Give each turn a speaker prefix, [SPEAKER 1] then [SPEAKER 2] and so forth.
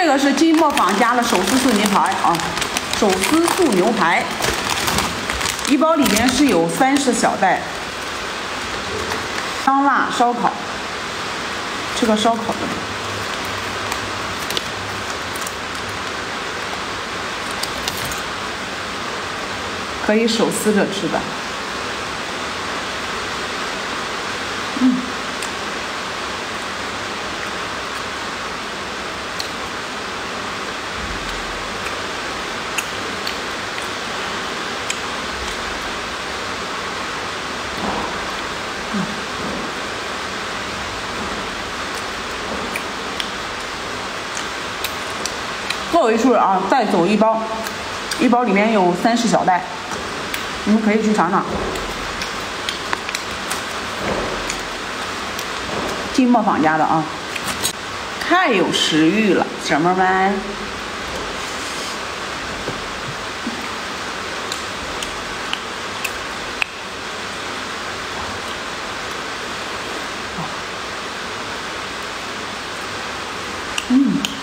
[SPEAKER 1] 这个是金磨坊家的手撕素牛排啊，手撕素牛排，一包里面是有30小袋。香辣烧烤，这个烧烤的，可以手撕着吃的。个位数啊，再走一包，一包里面有30小袋，你们可以去尝尝。金磨坊家的啊，太有食欲了，姐妹们。嗯。